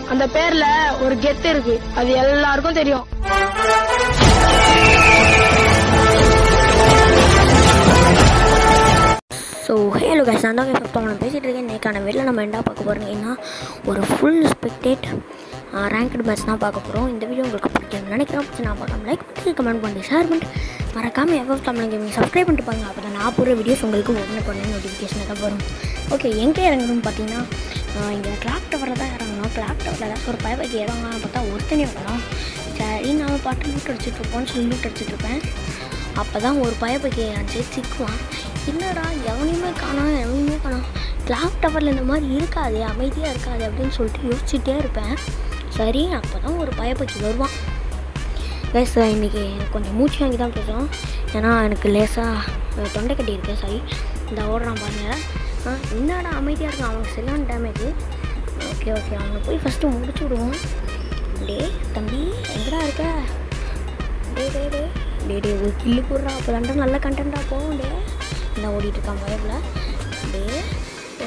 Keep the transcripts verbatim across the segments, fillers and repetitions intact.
அந்த பேர்ல ஒரு கெத்து இருக்கு, அது எல்லாருக்கும் தெரியும். ஸோ ஹலோ கைஸ், நான் தான் இப்போ நான் பேசிகிட்டு இருக்கேன். இன்றைக்கான வெளில நம்ம என்ன பார்க்க போகிறீங்கன்னா ஒரு ஃபுல் ஸ்பெக்டேட் ரேங்க்டு மேட்ச் தான் பார்க்க போகிறோம். இந்த வீடியோ உங்களுக்கு பிடிக்கும் நினைக்கிறேன். பிடிச்சி நான் பார்க்கலாம், லைக் பண்ணி கமெண்ட் பண்ணி ஷேர் பண்ணிட்டு மறக்காமல் எஃப்எஃப் தமிழ் கேமிங் சப்ஸ்கிரைப் பண்ணிட்டு பாருங்க. அப்போ தான் நான் போகிற வீடியோஸ் உங்களுக்கு உடனே பண்ணி நோட்டிஃபிகேஷன் தான் வரும். ஓகே, எங்கே இறங்கணும்னு பார்த்தீங்கன்னா இங்கே கிளாக் டவரில் தான் இறங்கணும். கிளாக் டவரில் ஏதாச்சும் ஒரு பயவைக்கு இறங்கலாம் பார்த்தா ஒருத்தனே வரும். சரி, நான் பாட்டு லூட் அடிச்சுட்ருப்போன்னு சொல்லி லூட் அடிச்சுட்ருப்பேன். அப்போ தான் ஒரு பயவைக்கு அடிச்சு சிக்குவான். என்னடா எவனையுமே காணோம் எவனையுமே காணோம், கிளாக் டவரில் இந்த மாதிரி இருக்காது, அமைதியாக இருக்காது அப்படின்னு சொல்லிட்டு யோசிச்சுட்டே இருப்பேன். சரி, அப்போ தான் ஒரு பயப்பைக்கு வருவான். கைஸ், இன்றைக்கி கொஞ்சம் மூச்சு வாங்கி தான் பேசுவோம், ஏன்னா எனக்கு லேசாக தொண்டை கட்டி இருக்கு. சரி, இந்த ஓடுறான் பாருங்கள். ஆ, என்னடா அமைதியாக இருக்கான், அவனுக்கு சரியான டேமேஜ். ஓகே ஓகே அவனை போய் ஃபஸ்ட்டு முடிச்சு விடுவோம். டே தம்பி, எங்கடா இருக்க? டே டே டே டே டே ஒரு கில்லு போடுறான். அப்போ தாண்டா நல்ல கண்டென்ட்டாக போகும். டே இந்த ஓடிட்டுருக்கான் பயவில். டே டே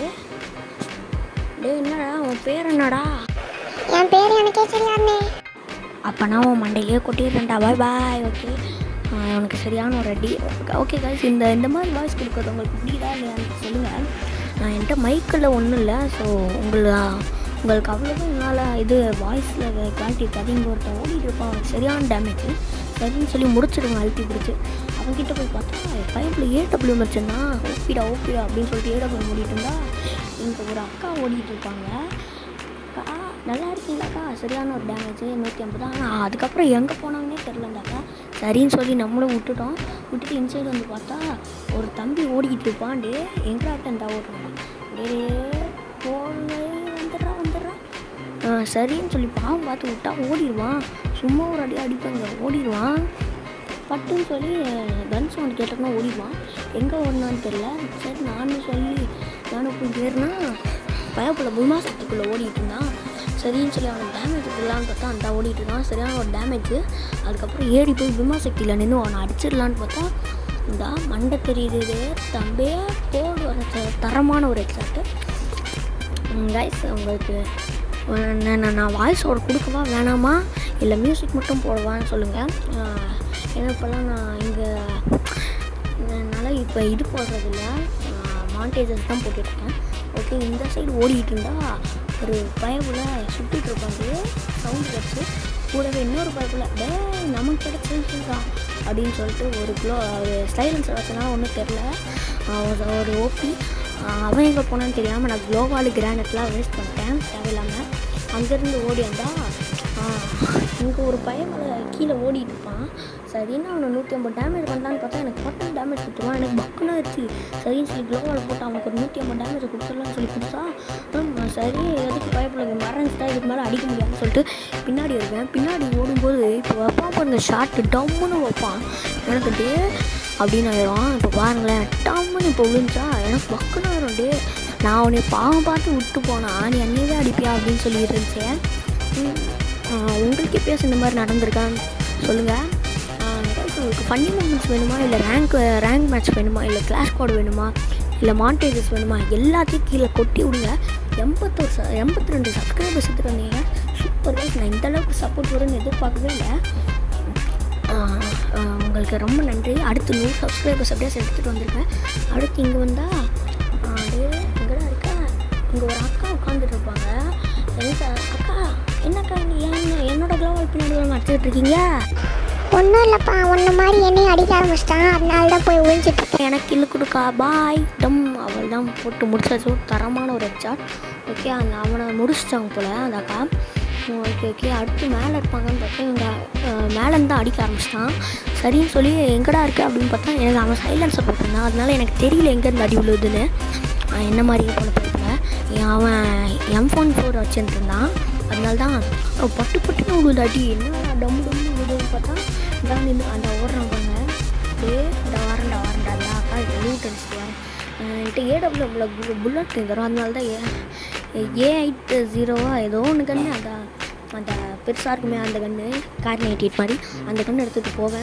டே என்னடா உன் பேர் என்னடா? என் பேர் எனக்கே தெரியாதே. அப்போ நான் உன் மண்டையிலே கொட்டிடுறேன்டா. பாய் பாய். ஓகே, உனக்கு சரியான ஒரு அடி. ஓகே கைஸ், இந்த இந்த மாதிரி வாய்ஸ் கொடுக்குறது உங்களுக்கு பிடிக்குதா இல்லையான்னு சொல்லுங்கள். என்கிட்ட மைக்கில் ஒன்றும் இல்லை. ஸோ உங்களுக்கு உங்களுக்கு அவ்வளோதான் என்னால் இது வாய்ஸில் குவாலிட்டி இருக்காது. இங்கே ஒருத்தன் ஓடிட்டு இருப்பான், அவனுக்கு சரியான டேமேஜ். சரின்னு சொல்லி முடிச்சிடுங்க அழுத்தி பிடிச்சி. அவன்கிட்ட போய் பார்த்தா பைப்பில் ஏடபிள்யூ வச்சுருந்தான். ஓப்பிடா ஓப்பிடா அப்படின்னு சொல்லிட்டு ஏடபிள்யூ ஓடிட்டு இருந்தா இங்கே ஒரு அக்கா ஓடிட்டு இருப்பாங்க. அக்கா நல்லா இருக்கீங்களாக்கா? சரியான ஒரு டேமேஜ் நூற்றி ஐம்பது. ஆனால் அதுக்கப்புறம் எங்கே போனாங்கன்னே தெரிலண்டாக்கா. சரின்னு சொல்லி நம்மளும் விட்டுட்டோம். விட்டுட்டு இன்சைடு வந்து பார்த்தா ஒரு தம்பி ஓடிக்கிட்டு இருப்பான். டே எங்கடா இருக்கா ஓடுறான். டே போங்க வந்துடுறான் வந்துடுறான். சரின்னு சொல்லி பாவம் பார்த்து விட்டா ஓடிடுவான். சும்மா ஒரு அடி அடிப்பாங்க ஓடிடுவான். பட்டுன்னு சொல்லி கன் சவுண்ட் கேட்டோம்னா ஓடிடுவான். எங்கே ஓடினான்னு தெரில. சரி, நானும் சொல்லி நானும் போய் ஏறினா பயப்புள்ள புல்மா சக்திக்குள்ளே ஓடிட்டு இருந்தான். சரின்னு சொல்லி அவனுக்கு டேமேஜ் இல்லான்னு பார்த்தா அந்த ஓடிட்டு இருந்தான். சரியான ஒரு டேமேஜ். அதுக்கப்புறம் ஏறி போய் புல்மா சக்தியில் நின்று அவனை அடிச்சிடலான்னு பார்த்தா இந்த மண்டை தெரியுது. தம்பியே போடு வர தரமான ஒரு எக்ஸாக்ட்டு. கைஸ், உங்களுக்கு நான் நான் வாய்ஸ் ஓட கொடுக்கவா வேணாமா இல்லை மியூசிக் மட்டும் போடுவான்னு சொல்லுங்கள். ஏன்னா இப்போல்லாம் நான் இங்கே என்னால் இப்போ இது போடுறதில்ல, மாண்டேஜஸ் தான் போட்டுட்ருக்கேன். ஓகே, இந்த சைடு ஓடிக்கிட்டு இருந்தால் ஒரு பயவில் சுற்றிட்டு இருப்பாங்க. சவுண்டு கிடச்சி கூடவே இன்னொரு பயவில் டே நமக்கு கிடச்சிருக்கா அப்படின்னு சொல்லிட்டு ஒரு க்ளோ ஒரு சைலன்ஸர் வச்சனால ஒன்றும் தெரில. ஒரு ஓபி அவன் எங்கே போனான்னு தெரியாமல் நான் க்ளோவாலு கிரானட்லாம் வேஸ்ட் பண்ணிட்டேன் தேவையில்லாமல். அங்கேருந்து ஓடி வந்தால் இங்கே ஒரு பயவில் கீழே ஓடிட்டு இருப்பான். சரின்னு அவனை நூற்றி ஐம்பது டேமேஜ் பண்ணலான்னு பார்த்தா எனக்கு பட்டன் டேமேஜ் கொடுத்துருவான். எனக்கு பக்குன்னு ஆயிடுச்சு. சரின்னு சொல்லி க்ளோவால் போட்டு அவனுக்கு ஒரு நூற்றி ஐம்பது டேமேஜ் கொடுத்துடலான்னு சொல்லி கொடுத்தா சரி எதுக்கு பயப்பில் மறைஞ்சிட்டா இதுக்கு மேலே அடிக்க முடியாதுன்னு சொல்லிட்டு பின்னாடி வருவேன். பின்னாடி ஓடும்போது இப்போ வைப்பான் பாருங்க ஷார்ட்டு டம்முன்னு வைப்பான். எனக்கு டே அப்படின்னு ஆயிடும். இப்போ பாருங்களேன், டம்முன்னு இப்போ விழுந்துச்சா எனக்கு பக்குன்னு ஆயிரும். டே நான் அவனை பாவம் பார்த்து விட்டு போனா நீ என்னையவே அடிப்பியா அப்படின்னு சொல்லி இருந்துச்சேன். உங்களுக்கு எப்பயாச்சும் இந்த மாதிரி நடந்திருக்கான்னு சொல்லுங்கள். உங்களுக்கு ஃபன்னி மூமெண்ட்ஸ் வேணுமா இல்லை ரேங்க் ரேங்க் மேட்ச் வேணுமா இல்லை கிளாஷ் கோட் வேணுமா இல்லை மாண்டேஜஸ் வேணுமா எல்லாத்தையும் கீழே கொட்டி விடுங்க. எண்பத்தொரு ச எண்பத்தி ரெண்டு சப்ஸ்கிரைபர்ஸ் எடுத்துகிட்டு வந்தீங்க. சூப்பர் கைஸ், நான் இந்தளவுக்கு சப்போர்ட் வரும்னு எதிர்பார்க்கவே இல்லை. உங்களுக்கு ரொம்ப நன்றி. அடுத்து நூறு சப்ஸ்கிரைபர்ஸ் அப்படியே எடுத்துகிட்டு வந்திருக்கேன். அடுத்து இங்கே வந்தால் அப்படியே எங்கடா இருக்கா இங்கே ஒரு அக்கா உட்காந்துட்டு இருப்பாங்க. எனக்கு அக்கா என்னக்கா நீ ஏன் என்னோட க்ளோவால் பின்னாடி வந்து அடிச்சுட்டு இருக்கீங்க? ஒன்றும் இல்லைப்பா, ஒன்று மாதிரி என்னையும் அடிக்க ஆரம்பிச்சிட்டான், அதனால தான் போய் ஒழிஞ்சிட்ருக்கேன். எனக்கு கில்லு கொடுக்கா பாய் டம் அவள் தான் போட்டு முடிச்சாச்சு. தரமான ஒரு ஹெட்ஷாட். ஓகே, அந்த அவனை முடிச்சிட்டாங்க போல் அந்த அக்கா. ஓகே ஓகே அடுத்து மேலே இருப்பாங்கன்னு பார்த்தா இவங்க மேலேருந்து தான் அடிக்க ஆரம்பிச்சிட்டான். சரின்னு சொல்லி எங்கடா இருக்குது அப்படின்னு பார்த்தா எனக்கு அவன் சைலன்ஸை போட்டிருந்தான். அதனால எனக்கு தெரியல எங்கேருந்து அடி விழுதுன்னு. என்ன மாதிரியே போன போயிருக்கேன். அவன் எம் ஃபோன் ஃபோர் வச்சுட்டு இருந்தான். அதனால தான் பட்டு பட்டுன்னு விழுது அடி. என்ன டம் டம்னு விழுதுன்னு பார்த்தா இதான் நின்று அந்த ஓடுறான் பாருங்க. ஏ இந்த வாரண்டா வாரண்டா அந்த அக்கா இது லூட் அடிச்சுட்டு வரேன். என்கிட்ட ஏடபிள்யூ புல்லட் தரும். அதனால தான் ஏ ஏ எயிட் ஜீரோவா ஏதோ ஒன்று கன்று அந்த அந்த பெருசாக இருக்குமே அந்த கன்று கார் நைன்டி எயிட் மாதிரி அந்த கன்று எடுத்துகிட்டு போவேன்.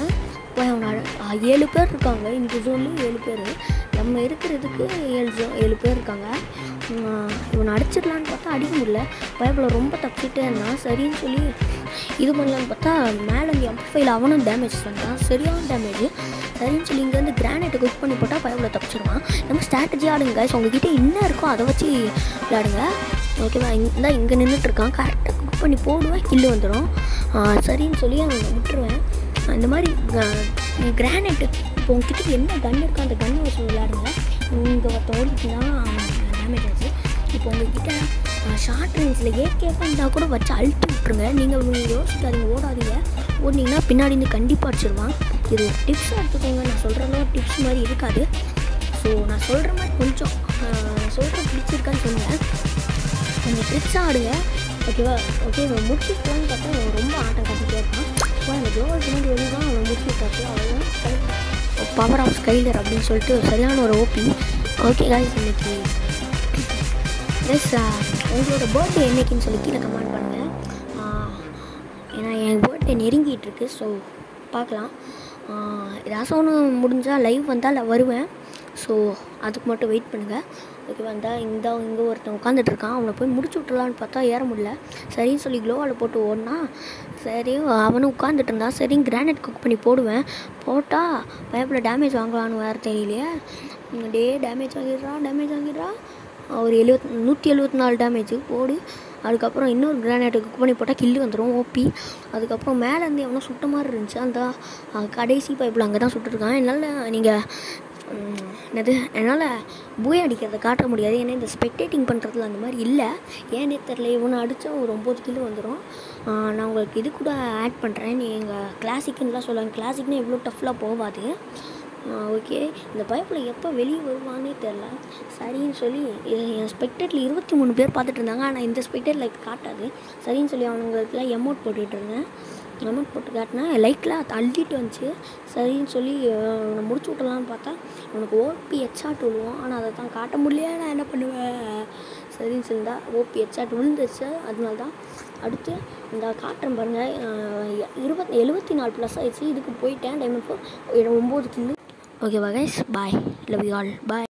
போய் அவனை ஏழு பேர் இருக்காங்க இந்த ஜோன்லேயும் ஏழு பேர், நம்ம இருக்கிறதுக்கு ஏழு ஜோ ஏழு பேர் இருக்காங்க. இவனை அடிச்சிடலான்னு பார்த்தா அடிக்க முடியல, பயப்பில் ரொம்ப தப்பிச்சிட்டே இருந்தான். சரின்னு சொல்லி இது பண்ணலான்னு பார்த்தா மேலே இந்த எம்பையில் அவனும் டேமேஜ் பண்ணிட்டான், சரியான டேமேஜ். சரின்னு சொல்லி இங்கேருந்து கிரானைட்டை குக் பண்ணி போட்டால் பயப்பில் தப்பிச்சிடுவான். நம்ம ஸ்ட்ராட்டஜி ஆடுங்க கைஸ், உங்ககிட்ட என்ன இருக்கோ அதை வச்சு விளையாடுங்க ஓகேவா. இங்கே தான் இங்கே நின்றுட்டுருக்கான், கரெக்டாக குக் பண்ணி போடுவேன், கில்லு வந்துடும். சரின்னு சொல்லி அவனை விட்டுருவேன். இந்த மாதிரி கிரானைட்டு இப்போ உங்ககிட்ட என்ன கன் இருக்கோ அந்த கன்னை வச்சு விளையாடுங்க. இங்கே ஒருத்த ஓடிச்சுன்னா டேமேஜ் ஆச்சு. இப்போ உங்கள்கிட்ட ஷார்ட் ரேஞ்சில் ஏகேஃபாக இருந்தால் கூட வச்சு அழுத்தி விட்டுருங்க. நீங்கள் யோசிக்காதீங்க, ஓடாதீங்க. ஓடினீங்கன்னா பின்னாடி இருந்து கண்டிப்பாக அடிச்சிடுவான். இது ஒரு டிப்ஸாக எடுத்துக்கோங்க, நான் சொல்கிறதோ டிப்ஸ் மாதிரி இருக்காது. ஸோ நான் சொல்கிற மாதிரி கொஞ்சம் சொல்கிற பிடிச்சிருக்கான்னு சொல்லுங்கள், கொஞ்சம் ட்ரிப்ஸாக ஆடுங்க ஓகேவா. ஓகே இவன் முடிச்சுட்டான்னு பார்த்தா அவன் ரொம்ப ஆட்டம் கட்டிகிட்டே இருக்கான். ஸோ அந்த க்ளோவல் பின்னாடி வெளியே தான் அவன் முடிச்சுட்டாச்சு. அவ்வளோதான் பவர் ஆஃப் ஸ்கைலர் அப்படின்னு சொல்லிட்டு சரியான ஒரு ஓபி. ஓகே காய்ஸ், இன்னைக்கு ப்ளஸ் உங்களோட பர்த்டே என்றைக்குன்னு சொல்லி கீழே கமெண்ட் பண்ணுங்கள். ஏன்னா என் பர்த்டே நெருங்கிட்டுருக்கு, ஸோ பார்க்கலாம். ஏதாச்சும் ஒன்று முடிஞ்சால் லைவ் வந்தால் வருவேன். ஸோ அதுக்கு மட்டும் வெயிட் பண்ணுங்கள் ஓகே. வந்தால் இங்கே இங்கே ஒருத்தன் உட்காந்துட்ருக்கான், அவனை போய் முடிச்சு விட்டுலான்னு பார்த்தா ஏற முடியல. சரின்னு சொல்லி க்ளோவால் போட்டு ஓடினா, சரி அவனும் உட்காந்துட்டு இருந்தான். சரி கிரானைட் குக் பண்ணி போடுவேன், போட்டால் பயப்பில் டேமேஜ் வாங்கலான்னு வேறு தெரியலையே. டே டேமேஜ் வாங்கிடுறா டேமேஜ் வாங்கிடுறா ஒரு எழுபத் நூற்றி எழுபத்தி நாலு டேமேஜ் போடு. அதுக்கப்புறம் இன்னொரு கிரானைட்டை குக் பண்ணி போட்டால் கில்லு வந்துடும் ஓபி. அதுக்கப்புறம் மேலேருந்து எவனோ சுட்ட மாதிரி இருந்துச்சு, அந்த கடைசி பைப்பில் அங்கே தான் சுட்டுருக்கான். என்னால் நீங்கள் என்னது என்னால் பூயை அடிக்கிறத காட்ட முடியாது, ஏன்னா இந்த ஸ்பெக்டேட்டிங் பண்ணுறதுல அந்த மாதிரி இல்லை. ஏன்னே தெரில, இவனை அடித்தா ஒரு ஒம்பது கிலோ வந்துடும். நான் உங்களுக்கு இது கூட ஆட் பண்ணுறேன், நீங்கள் கிளாசிக்குன்னுலாம் சொல்லுவாங்க, கிளாசிக்னு எவ்வளோ டஃப்லாம் போகாது ஓகே. இந்த பைப்பில் எப்போ வெளியே வருவானே தெரில. சரின்னு சொல்லி என் ஸ்பெக்டேட்டில் இருபத்தி மூணு பேர் பார்த்துட்டு இருந்தாங்க, ஆனால் இந்த ஸ்பெக்டேட் லைக் காட்டாது. சரின்னு சொல்லி அவனுங்களுக்குலாம் எமௌண்ட் போட்டுகிட்டு இருந்தேன். அமௌண்ட் போட்டு காட்டினா லைட்லாம் தள்ளிட்டு வந்துச்சு. சரின்னு சொல்லி அவனை முடிச்சு விட்டலான்னு பார்த்தா அவனுக்கு ஓபி ஹெட்ஷாட் விழுவோம், ஆனால் அதை தான் காட்ட முடியல. நான் என்ன பண்ணுவேன், சரின்னு சொல்லியிருந்தா ஓபி ஹெட்ஷாட் விழுந்துச்சு. அதனால தான் அடுத்து இந்த காட்டுறேன் பாருங்கள், இருபத் எழுபத்தி நாலு ப்ளஸ் ஆகிடுச்சு. இதுக்கு போயிட்டேன் டைமண்ட் ஃபோர் ஒம்பது கில்லு ஓகேவா guys. Bye, love you all, bye.